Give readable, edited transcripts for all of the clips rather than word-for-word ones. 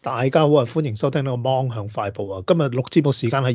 大家好啊，歡迎收聽呢個芒向快報啊！今日錄節目時間係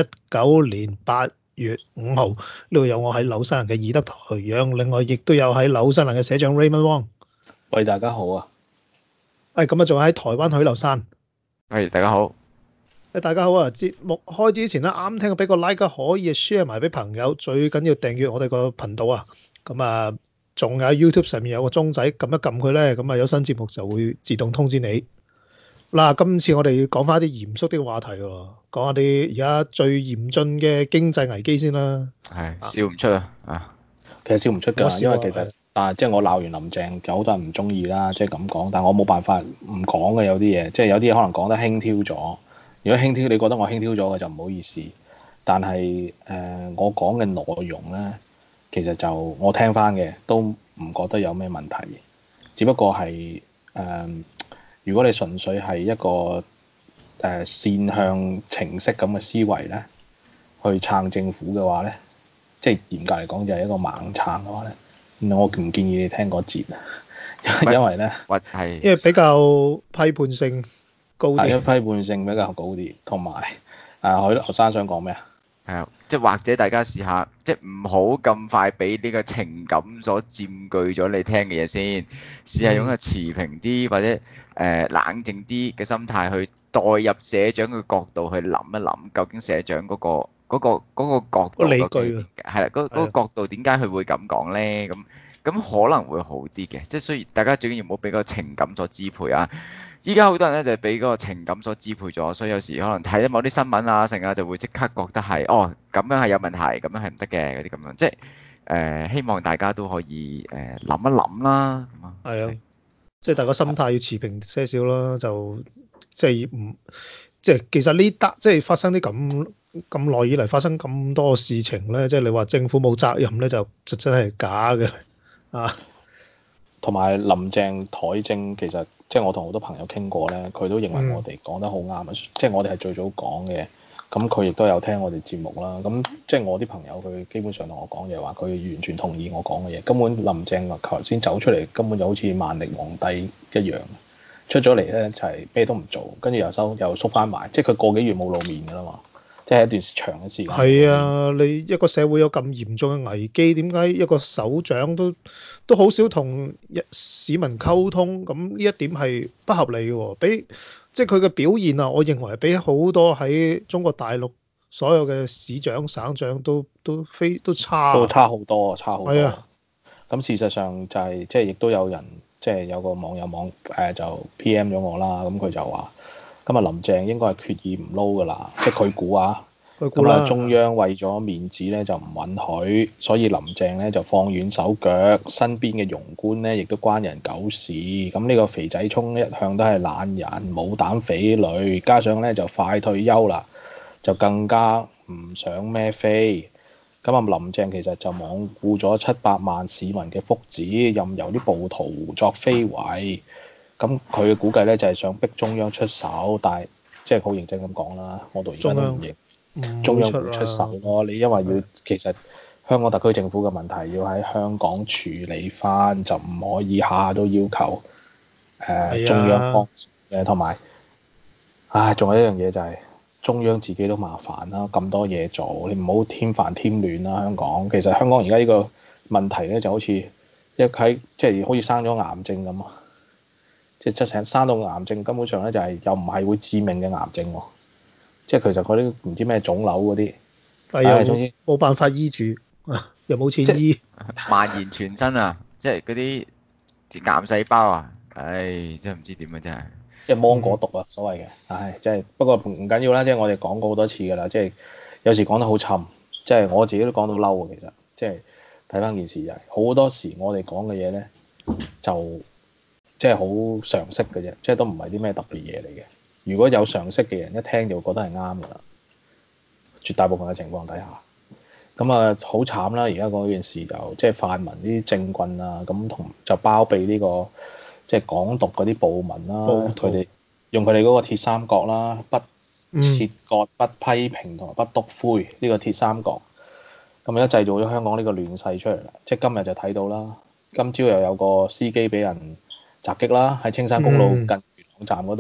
2019年8月5號，呢度有我喺紐西蘭嘅爾德台陽，另外亦都有喺紐西蘭嘅社長 Raymond Wong。 喂，大家好啊！ 咁啊，仲喺台灣許留山。 大家好。 大家好啊！節目開始之前咧，啱聽嘅俾個 like 可以 share 埋俾朋友，最緊要訂閱我哋個頻道啊！咁啊，仲有 YouTube 上面有個鐘仔，撳一撳佢咧，咁啊有新節目就會自動通知你。嗱，今次我哋講翻啲嚴肅啲嘅話題喎，講下啲而家最嚴峻嘅經濟危機先啦。 係笑唔出啊！ 其實笑唔出㗎，因為其實即係我鬧完林鄭，有好多人唔中意啦，即係咁講。但係我冇辦法唔講嘅，有啲嘢，即係有啲嘢可能講得輕佻咗。如果輕佻，你覺得我輕佻咗嘅就唔好意思。但係我講嘅內容咧，其實就我聽翻嘅都唔覺得有咩問題，只不過係如果你純粹係一個線向程式咁嘅思維咧，去撐政府嘅話咧，即係嚴格嚟講就係一個盲撐嘅話咧，我唔建議你聽嗰節啊，因為咧， 因為比較批判性高啲， 批判性比較高啲，同埋許留山想講咩啊？ 係啊，即係或者大家試下，即係唔好咁快俾呢個情感所佔據咗你聽嘅嘢先，試下用一個持平啲或者冷靜啲嘅心態去代入社長嘅角度去諗一諗，究竟社長嗰個角度理據係啦，嗰個角度點解佢會咁講咧？咁可能會好啲嘅，即係雖然大家最緊要唔好俾個情感所支配啊。依家好多人咧就係俾嗰個情感所支配咗，所以有時可能睇某啲新聞啊，成日就會即刻覺得係咁樣係有問題，咁樣係唔得嘅嗰啲咁樣，即係希望大家都可以諗一諗啦。 係啊，即係大家心態要持平些少啦，就即係唔即係其實呢單即係發生啲咁耐以嚟發生咁多事情咧，即係你話政府冇責任咧，就真係假嘅啊！ 同埋林鄭台政其實。即係我同好多朋友傾過咧，佢都認為我哋講得好啱啊！即係我哋係最早講嘅，咁佢亦都有聽我哋節目啦。咁即係我啲朋友，佢基本上同我講嘢話，佢完全同意我講嘅嘢。根本林鄭頭先走出嚟，根本就好似萬曆皇帝一樣，出咗嚟咧就係咩都唔做，跟住又縮翻埋。即係佢個幾月冇露面㗎啦嘛，即係一段長嘅時間。 係啊，你一個社會有咁嚴重嘅危機，點解一個首長都好少同市民溝通？咁呢一點係不合理嘅喎。即係佢嘅表現啊，我認為比好多喺中國大陸所有嘅市長、省長都差。 都差好多，差好多。 係啊。 咁事實上就係即係亦都有人即係有個網友就 PM 咗我啦。咁佢就話：今日林鄭應該係決意唔撈㗎啦，即係佢估啊。咁啊，中央為咗面子咧就唔允許，所以林鄭咧就放軟手腳，身邊嘅庸官咧亦都關人狗事。咁呢個肥仔聰一向都係懶人、冇膽匪類，加上咧就快退休啦，就更加唔想孭飛。咁啊，林鄭其實就罔顧咗700萬市民嘅福祉，任由啲暴徒胡作非為。咁佢嘅估計咧就係想逼中央出手，但係即係好認真咁講啦，我到而家都唔認。中央會出手咯，你因為其實香港特區政府嘅問題要喺香港處理翻，就唔可以下下都要求中央幫嘅，同埋仲有一樣嘢就係中央自己都麻煩啦，咁多嘢做，你唔好添煩添亂啦。香港其實香港而家呢個問題咧就好似即係好似生咗癌症咁啊，即係生到癌症根本上咧就係又唔係會致命嘅癌症喎。即係其實嗰啲唔知咩腫瘤嗰啲， 但係總之冇辦法醫住，又冇錢醫， 蔓延全身啊！即係嗰啲癌細胞啊，真係唔知點啊！真係即係芒果毒啊，所謂嘅，即係不過唔緊要啦。即係我哋講過好多次㗎啦，即係有時講得好沉，即係我自己都講到嬲啊。其實即係睇翻件事就係好多時我哋講嘅嘢咧，就即係好常識嘅啫，即係都唔係啲咩特別嘢嚟嘅。如果有常識嘅人一聽就覺得係啱㗎啦，絕大部分嘅情況底下，咁好慘啦！而家嗰件事就即係泛民啲政棍啊，咁就包庇呢個即係港獨嗰啲暴民啦，佢哋用佢哋嗰個鐵三角啦，不切割、不批評同埋不篤灰呢個鐵三角，咁而家製造咗香港呢個亂世出嚟啦。即係今日就睇到啦，今朝又有個司機俾人襲擊啦，喺青山公路近元朗站嗰度。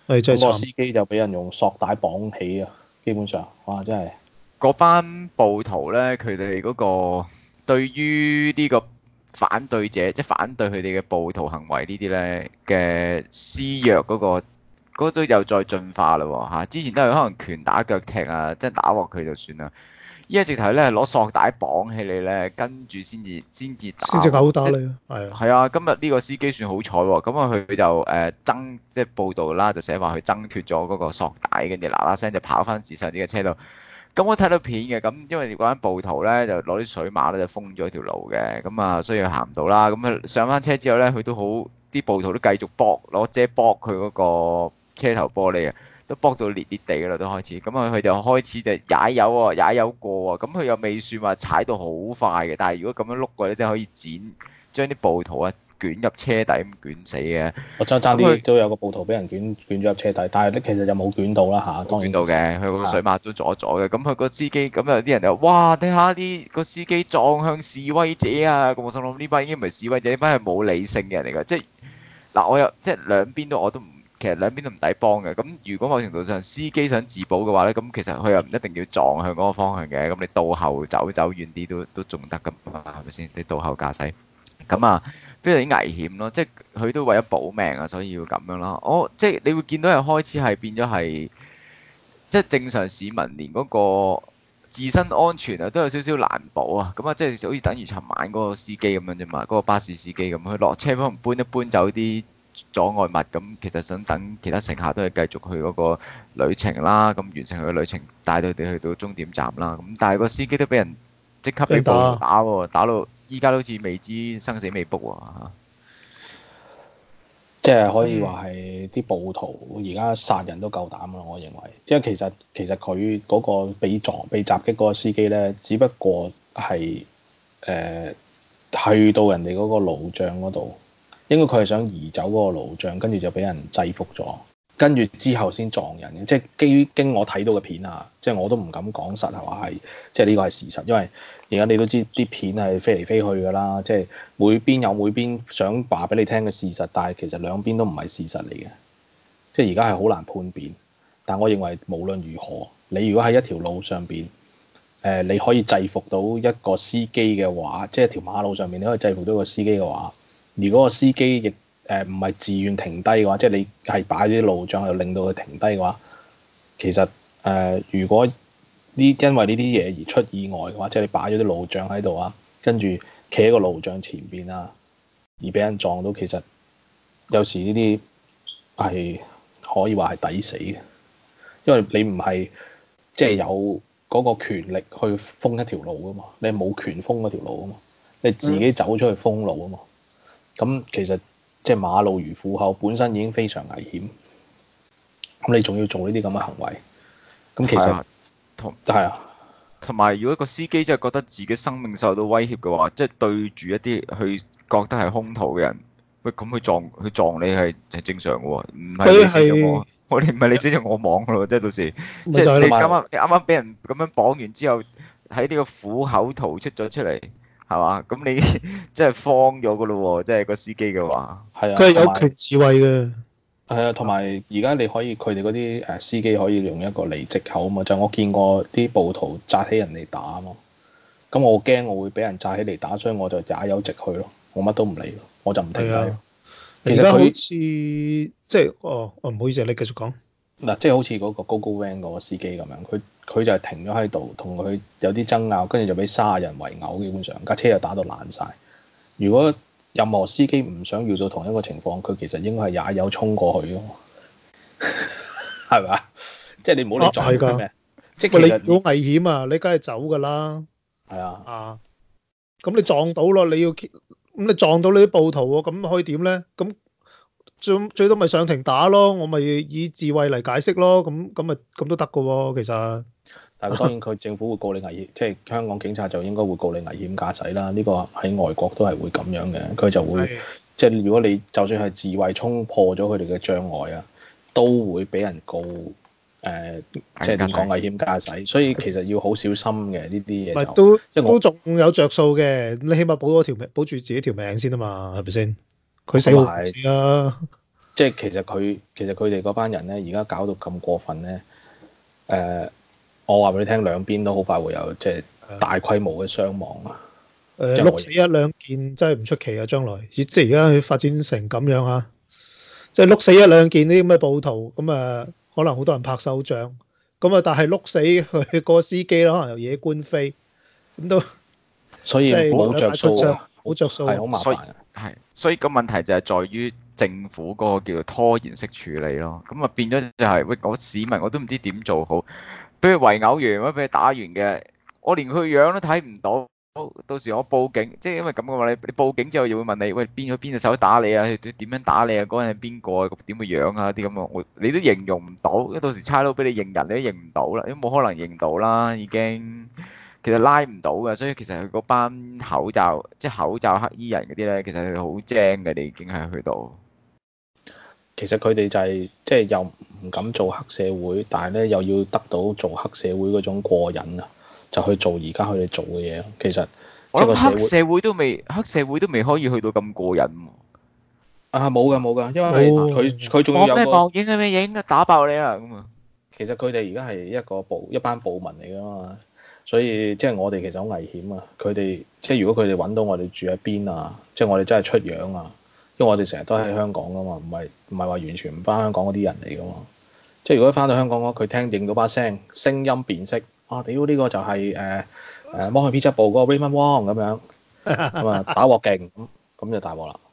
真係咁個司慘。 機就俾人用索帶綁起啊，基本上，哇！真係嗰班暴徒咧，佢哋嗰個對於呢個反對者，即係反對佢哋嘅暴徒行為呢啲咧嘅施虐嗰都有再進化啦喎嚇！之前都係可能拳打腳踢啊，即係打鑊佢就算啦。依家直頭咧攞索帶綁起你咧，跟住先至打先至毆打喎。 你啊，係啊， 係啊，今日呢個司機算好彩喎，咁啊佢就即係報道啦，就寫話佢掙脱咗嗰個索帶，跟住嗱嗱聲就跑翻自己嘅車度。咁我睇到片嘅，咁因為嗰班暴徒咧就攞啲水馬咧就封咗條路嘅，咁啊所以佢行唔到啦。咁佢上翻車之後咧，佢都好啲暴徒都繼續攞遮搏佢嗰個車頭玻璃啊，都搏到裂裂地噶啦都開始。咁啊佢就開始就踩油喎，踩油過喎。咁佢又未算話踩到好快嘅，但係如果咁樣碌過咧，真係可以將啲暴徒啊捲入車底咁捲死嘅。 我爭啲都有個暴徒俾人捲咗入車底，但係咧其實就冇捲到啦嚇，當然捲到嘅，佢個水馬都阻咗嘅。咁佢個司機咁有啲人就話：哇！睇下啲個司機撞向示威者啊！咁我心諗呢班已經唔係示威者，呢班係冇理性嘅人嚟㗎。即係嗱，我有即係兩邊都我都唔，其實兩邊都唔抵幫嘅。咁如果某程度上司機想自保嘅話咧，咁其實佢又唔一定要撞向嗰個方向嘅。咁你倒後走遠啲都仲得㗎嘛，係咪先？你倒後駕駛咁啊，非常之危險咯。即係佢都為咗保命啊，所以要咁樣咯。即係你會見到係開始係變咗係。即係正常市民連嗰個自身安全啊都有少少難保啊，咁啊即係好似等於尋晚嗰個司機咁樣啫嘛，嗰個巴士司機咁，佢落車可能搬一搬走啲阻礙物，咁其實想等其他乘客都係繼續去嗰個旅程啦，咁完成佢嘅旅程，帶佢哋去到終點站啦，咁但係個司機都俾人即刻俾暴徒打喎，打到依家都好似未知生死未卜喎。 即係可以話係啲暴徒而家殺人都夠膽啦，我認為。即係其實佢嗰個被襲擊嗰個司機咧，只不過係去到人哋嗰個路障嗰度，應該佢係想移走嗰個路障，跟住就俾人制服咗，跟住之後先撞人嘅。即係經我睇到嘅片啊，即係我都唔敢講實係話係，即係呢個係事實，因為而家你都知啲片係飛嚟飛去㗎啦，即係每邊有每邊想話俾你聽嘅事實，但係其實兩邊都唔係事實嚟嘅，即係而家係好難判別。但我認為無論如何，你如果喺一條路上邊，你可以制服到一個司機嘅話，即係條馬路上面你可以制服到一個司機嘅話，如果個司機亦唔係自願停低嘅話，即係你係擺啲路障去令到佢停低嘅話，其實如果因為呢啲嘢而出意外嘅話，即係你擺咗啲路障喺度啊，跟住企喺個路障前邊啊，而俾人撞到，其實有時呢啲係可以話係抵死嘅，因為你唔係即係有嗰個權力去封一條路啊嘛，你冇權封嗰條路啊嘛，你自己走出去封路啊嘛，咁其實即係馬路如虎口，本身已經非常危險，咁你仲要做呢啲咁嘅行為，咁其實係啊， 同埋如果個司機真係覺得自己生命受到威脅嘅話，即係對住一啲佢覺得係兇徒嘅人，喂咁佢撞你係正常嘅喎，唔係你死咗我哋唔係你死咗我亡咯，即係到時即係你啱啱俾人咁樣綁完之後，喺呢個虎口逃出咗出嚟，係嘛？咁你即係慌咗嘅咯喎，即係個司機嘅話， 係啊， 佢係有權自衛嘅。 係啊，同埋而家你可以佢哋嗰啲司機可以用一個嚟藉口啊嘛，就我見過啲暴徒紮起人嚟打啊嘛，咁我驚我會俾人紮起嚟打，所以我就踩油直去咯，我乜都唔理咯，我就唔停低。 其實佢好似即係唔好意思，你繼續講嗱，即係好似嗰個 GoGoVan 嗰個司機咁樣，佢就係停咗喺度，同佢有啲爭拗，跟住就俾30人圍毆，基本上架車就打到爛晒。如果任何司機唔想遇到同一個情況，佢其實應該係踩油衝過去咯，係咪？即係你唔好理撞佢咩，即係其實你好危險啊！你梗係走㗎啦。 係啊。 咁你撞到咯，咁你撞到你啲暴徒喎，咁可以點咧？咁最多咪上庭打咯，我咪以自衛嚟解釋咯。咁都得㗎喎，其實。 但係當然佢政府會告你危險，即係香港警察就應該會告你危險駕駛啦。呢個喺外國都係會咁樣嘅，佢就會即係如果你就算係自衛衝破咗佢哋嘅障礙啊，都會俾人告即係點講危險駕駛。所以其實要好小心嘅呢啲嘢都仲有着數嘅，你起碼保住自己條命先啊嘛，係咪先？佢死好事啊！ 即係其實佢哋嗰班人咧，而家搞到咁過分咧，我話俾你聽，兩邊都好快會有即係大規模嘅傷亡啊！ 碌死一兩件真係唔出奇啊！將來即係而家發展成咁樣嚇，即係碌死一兩件呢啲咁嘅暴徒，咁可能好多人拍手掌，咁但係碌死佢個司機啦，可能又惹官非，咁都所以冇着數， 冇着數， 係好麻煩。 所以個問題就係在於政府嗰個叫做拖延式處理咯。咁變咗就係喂，我市民我都唔知點做好，俾佢圍毆完，或者俾佢打完嘅，我連佢樣都睇唔到。到時我報警，即係因為咁嘅話，你報警之後又會問你，喂，邊隻手打你啊？點樣打你啊？嗰人係邊個啊？點嘅樣啊？啲咁啊，你都形容唔到，因為到時差佬俾你認人，你都認唔到啦，因為冇可能認到啦，已經其實拉唔到嘅，所以其實佢嗰班口罩黑衣人嗰啲咧，其實佢好精嘅，你已經係去到。 其實佢哋就係即係又唔敢做黑社會，但係咧又要得到做黑社會嗰種過癮啊！就去做而家佢哋做嘅嘢，其實我諗黑社會都未可以去到咁過癮喎。 啊，冇㗎，因為佢仲要有個咩影打爆你啊咁啊！ 其實佢哋而家係一班暴民嚟㗎嘛，所以即係我哋其實好危險啊！佢哋即係如果佢哋揾到我哋住喺邊啊，即係我哋真係出樣啊！因為我哋成日都喺香港㗎嘛，唔係話完全唔翻香港嗰啲人嚟㗎嘛。即係如果翻到香港嘅話，佢認到把聲音辨識。啊！屌呢個就係魔去 P7 部嗰個 Raymond Wong 咁樣，咁啊打鑊勁咁就大鑊啦。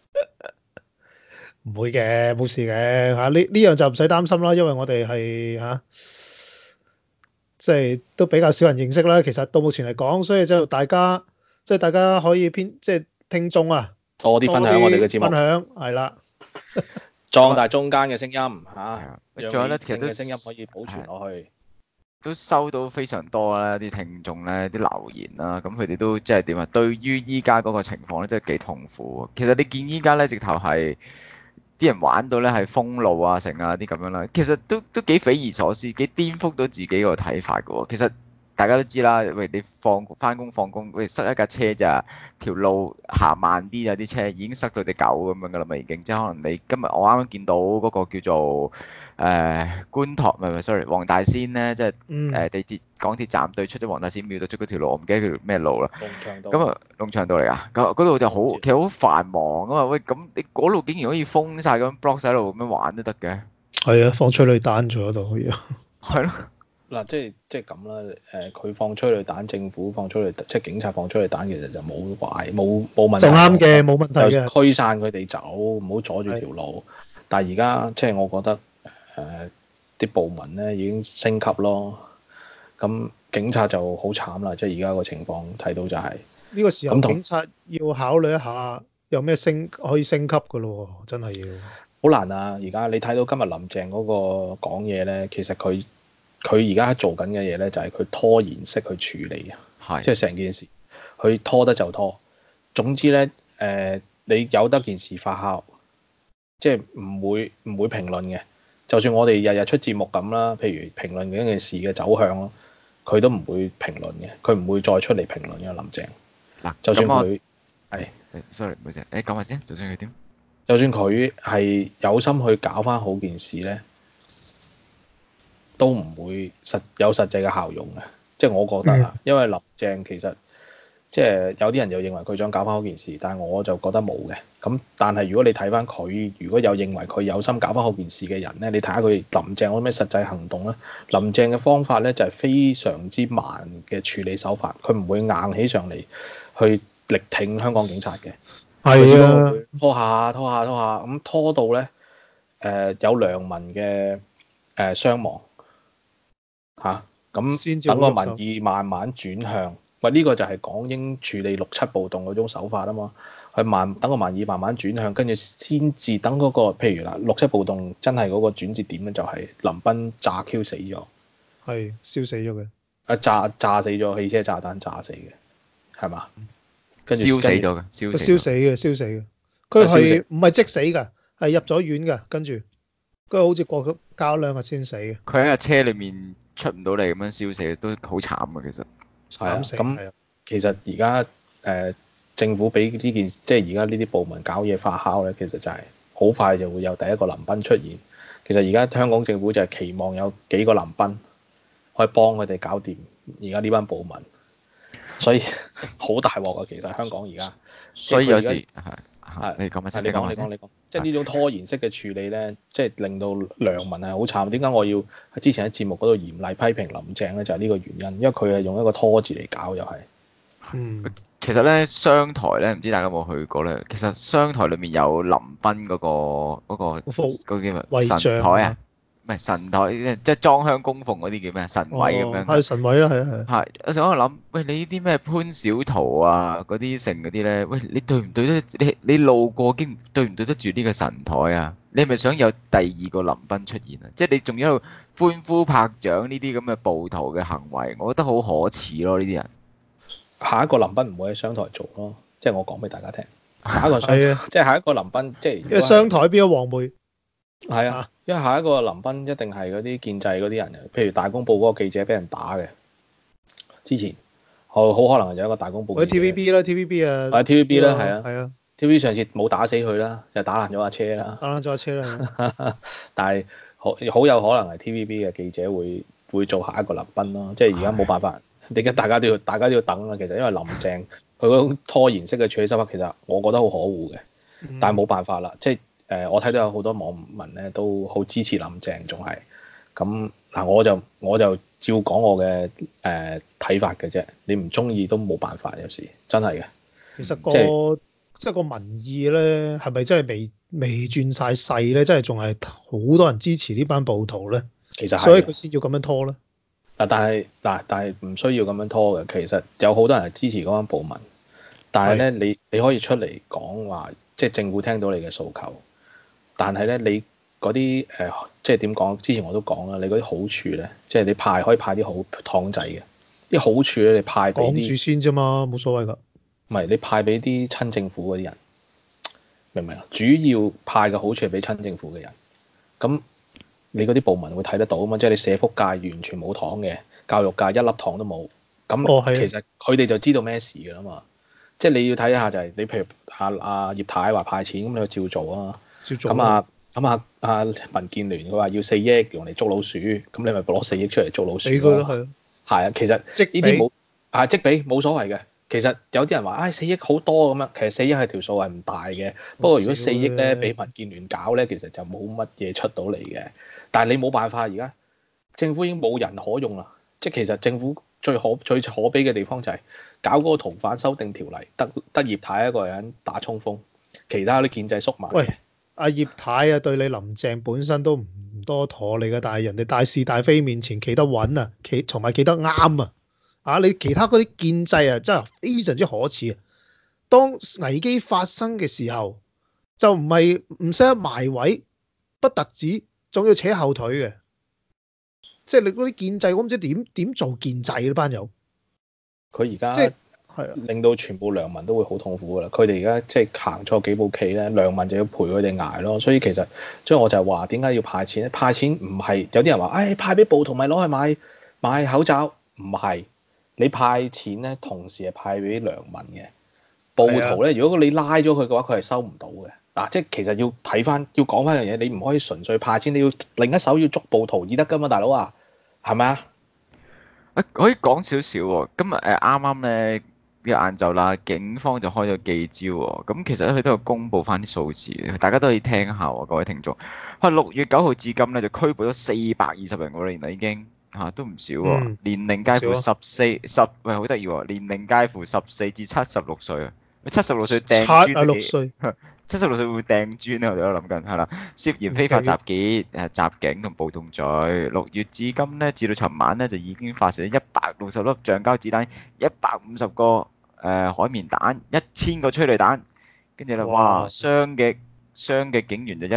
唔會嘅，冇事嘅嚇。呢樣就唔使擔心啦，因為我哋係嚇，即係都比較少人認識啦。其實到目前嚟講，所以就大家可以即係聽眾啊， 多啲分享我哋嘅節目， 分享係啦， 壯大中間嘅聲音嚇， 仲有咧，其實嘅聲音可以保存落去。 都收到非常多啦，啲聽眾咧啲留言啦，咁佢哋都即係點啊？對於依家嗰個情況咧，真係幾痛苦。其實你見依家咧，直頭係啲人玩到咧係封路啊、成啊啲咁樣啦，其實都幾匪夷所思，幾顛覆到自己個睇法嘅喎。其實大家都知啦，喂，你翻工放工，喂，塞一架車咋，條路行慢啲啊，啲車已經塞到隻狗咁樣噶啦嘛，已經即係可能你今日我啱啱見到嗰個叫做觀塘唔係 sorry 黃大仙咧，即係地鐵港鐵站對出咗黃大仙廟對出嗰條路，我唔記得叫咩路啦。咁啊，龍翔道嚟噶，嗰度就好，其實好繁忙啊嘛。喂，咁你嗰路竟然可以封晒咁 block 晒路咁樣玩都得嘅？ 係啊，放催淚彈咗度可以啊。 係咯。 嗱，即係咁啦。佢放催淚彈，政府放催淚，即係警察放催淚彈，其實就冇問題。 就啱嘅，冇問題嘅。 驅散佢哋走，唔好阻住條路。但係而家即係我覺得啲暴民咧已經升級咯。咁警察就好慘啦，即係而家個情況睇到就係呢個時候警察要考慮一下有咩可以升級㗎咯喎，真係要。好難啊！而家你睇到今日林鄭嗰個講嘢咧，其實佢而家做緊嘅嘢咧，就係佢拖延式去處理啊，即係成件事佢拖得就拖。總之咧，你有得件事發酵，即係唔會評論嘅。就算我哋日日出節目咁啦，譬如評論嗰件事嘅走向咯，佢都唔會評論嘅，佢唔會再出嚟評論嘅。林鄭嗱， 就算佢係 ，sorry 唔好意思，講埋先，就算佢點， 就算佢係有心去搞翻好件事咧，都唔會有實際嘅效用嘅，即係我覺得啊，因為林鄭其實即係有啲人又認為佢想搞翻好件事，但係我就覺得冇嘅。咁但係如果你睇翻佢，如果有認為佢有心搞翻好件事嘅人咧，你睇下佢林鄭有咩實際行動咧？林鄭嘅方法咧就係非常之慢嘅處理手法，佢唔會硬起上嚟去力挺香港警察嘅。係啊，拖下咁拖到咧有良民嘅傷亡嚇，咁等個民意慢慢轉向。喂，呢個就係港英處理六七暴動嗰種手法啊嘛，等個民意慢慢轉向，跟住先至等嗰個，譬如啦，六七暴動真係嗰個轉折點咧，就係林彬炸 Q 死咗，係燒死咗嘅，炸死咗，汽車炸彈炸死嘅，係嘛？跟住燒死咗嘅，燒死嘅，佢係唔係即死㗎？係入咗院㗎，跟住佢好似過咗兩日先死嘅。佢喺架車裡面出唔到嚟咁樣燒死，都好慘嘅其實。係啊，咁其實而家政府俾呢件，即係而家呢啲部門搞嘢發酵咧，其實就係好快就會有第一個林彬出現。其實而家香港政府就係期望有幾個林彬可以幫佢哋搞掂而家呢班暴民，所以好大鑊啊！其實香港而家， 所以有時係你講乜先？ 你講，即係呢種拖延式嘅處理咧，即係令到良民係好慘。點解我要喺之前喺節目嗰度嚴厲批評林鄭咧？就係呢個原因，因為佢係用一個拖字嚟搞，又係。 其實咧，商台咧，唔知大家有冇去過咧？其實商台裏面有林彬嗰個叫咩神台啊？唔係神台，即係裝香供奉嗰啲叫咩神位咁樣。 係神位啦，係。 係，有時我喺度諗，喂，你呢啲咩潘小桃啊，嗰啲成嗰啲咧，喂，你對唔對得？你路過經對唔對得住呢個神台啊？你係咪想有第二個林彬出現啊？即係你仲要歡呼拍掌呢啲咁嘅暴徒嘅行為，我覺得好可恥咯！呢啲人。 下一個林彬唔會喺商台做咯，即係我講俾大家聽。下一個商台，即係下一個林彬，即係因為商台變咗黃媒。 係啊，因為下一個林彬一定係嗰啲建制嗰啲人，譬如大公報嗰個記者俾人打嘅，之前好可能有一個大公報。 或者 TVB 啦，TVB 啊。 係 TVB 啦，係啊。 係啊。 TVB 上次冇打死佢啦，就打爛咗架車啦。 打爛咗架車啦。 但係好有可能係 TVB 嘅記者會做下一個林彬咯，即係而家冇辦法。而家大家都要等啦。其實因為林鄭佢嗰種拖延式嘅處理手法，其實我覺得好可惡嘅。但係冇辦法啦，即係我睇到有好多網民咧都好支持林鄭，仲係咁嗱。我就照講我嘅睇法嘅啫。你唔中意都冇辦法，有時真係嘅。 其實即係個民意咧，係咪真係未轉晒勢咧？真係仲係好多人支持呢班暴徒咧。 其實係， 所以佢先要咁樣拖咧。 但係唔需要咁樣拖嘅。其實有好多人係支持嗰班暴民，但係咧你可以出嚟講話，即係政府聽到你嘅訴求。但係咧你嗰啲即係點講？之前我都講啦，你嗰啲好處咧，即係你可以派啲好糖仔嘅啲好處咧，你派俾啲講住先啫嘛，冇所謂㗎。 唔係你派俾啲親政府嗰啲人，明唔明啊？主要派嘅好處係俾親政府嘅人，咁。你嗰啲暴民會睇得到啊嘛，即係你社福界完全冇糖嘅，教育界一粒糖都冇，咁其實佢哋就知道咩事㗎啦嘛。即係你要睇下就係你譬如阿葉太話派錢，咁你照做啊。咁民建聯佢話要4億用嚟捉老鼠，咁你咪攞4億出嚟捉老鼠咯。係啊，其實呢啲冇即俾冇所謂嘅。其實有啲人話4億好多咁樣，其實4億係條數係唔大嘅。不過如果4億咧俾民建聯搞咧，其實就冇乜嘢出到嚟嘅。但係你冇辦法，而家政府已經冇人可用啦。即係其實政府最可悲嘅地方就係搞嗰個逃犯修訂條例，得葉太一個人打衝鋒，其他啲建制縮埋。 喂，阿葉太啊，對你林鄭本身都唔多妥你嘅，但係人哋大是大非面前企得穩啊，同埋企得啱啊！你其他嗰啲建制啊，真係非常之可恥啊！當危機發生嘅時候，就唔識得埋位，不特止，仲要扯後腿嘅。即係你嗰啲建制，我唔知點做建制呢班友。 佢而家即係令到全部良民都會好痛苦噶啦。佢哋而家即係行錯幾步棋咧，良民就要陪佢哋捱咯。所以其實，所以我就係話點解要派錢咧？派錢唔係有啲人話，派俾暴徒咪攞去買口罩，唔係。你派錢咧，同時係派俾良民嘅暴徒咧。如果你拉咗佢嘅話，佢係收唔到嘅。即係其實要講翻樣嘢，你唔可以純粹派錢，你要另一手要捉暴徒至得噶嘛，大佬啊，係咪啊？ 可以講少少喎。今日啱啱咧嘅晏晝啦，警方就開咗記招喎。咁其實咧佢都有公布翻啲數字，大家都可以聽下喎，各位聽眾。6月9號至今咧就拘捕咗420人喎，原來已經。都唔少喎，年齡介乎喂好得意喎，年齡介乎14至76歲啊，76歲掟磚，76歲會掟磚啊！我哋都諗緊係啦，涉嫌非法集結、襲警同暴動罪。6月至今咧，至到尋晚咧就已經發射咗160粒橡膠子彈、150個海綿彈、1000個催淚彈，跟住咧哇傷嘅警員就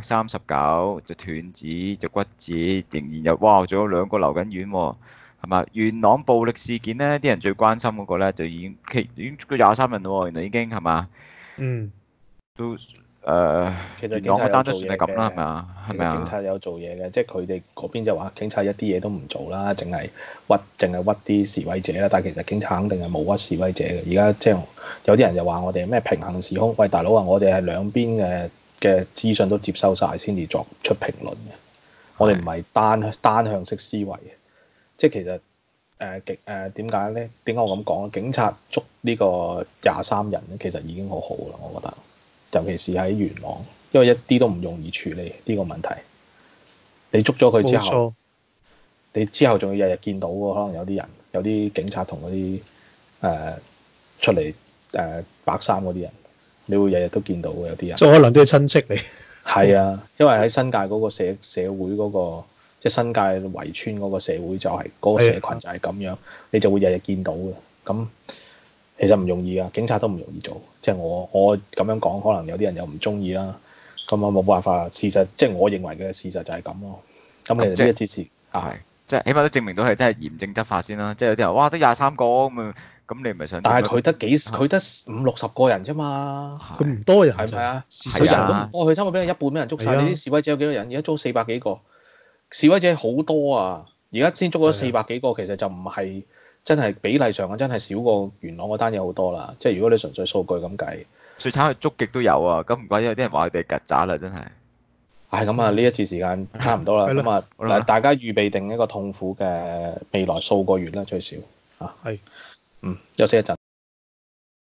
139，就斷指就骨折，仍然有仲有2個留緊院喎，係嘛？元朗暴力事件咧，啲人最關心嗰個咧就已經捉咗23人咯，原來已經係嘛？都其實元朗嘅單都算係咁啦，係咪啊？係咪啊？ 警察有做嘢嘅，即係佢哋嗰邊就話警察一啲嘢都唔做啦，淨係屈啲示威者啦。但係其實警察肯定係冇屈示威者嘅。而家即係有啲人就話我哋咩平行時空，喂大佬啊，我哋係兩邊嘅嘅資訊都接收晒先至作出評論嘅。我哋唔係單向式思維嘅，即係其實點解咧？點解我咁講咧？警察捉呢個23人咧，其實已經好好啦，我覺得。尤其是喺元朗，因為一啲都唔容易處理呢個問題。你捉咗佢之後，你之後仲要日日見到喎，可能有啲警察同嗰啲出嚟白衫嗰啲人，你會日日都見到嘅有啲人。 即係可能都係親戚嚟。 係啊，因為喺新界嗰個社會嗰個，即係新界圍村嗰個社會就係嗰個社群就係咁樣，你就會日日見到嘅。咁其實唔容易啊，警察都唔容易做。即係我咁樣講，可能有啲人又唔中意啦。咁啊冇辦法，事實即係我認為嘅事實就係咁咯。咁其實呢一次事係即係起碼都證明到係真係嚴正執法先啦。即係有啲人哇得23個咁你唔係想？ 但係佢得50-60個人啫嘛。 佢唔多人係咪啊？ 佢人都唔多，佢差唔多俾人一半俾人捉晒。你啲示威者有幾多人？而家捉400幾個，示威者好多啊！而家先捉咗400幾個，其實就唔係真係比例上真係少過元朗嗰單嘢好多啦。即係如果你純粹數據咁計， 最慘係捉極都有啊！咁唔怪之有啲人話佢哋曱甴啦，真係。 咁啊，呢一次時間差唔多啦。咁啊，大家預備定一個痛苦嘅未來數個月啦，最少嚇。 係。 休息一陣。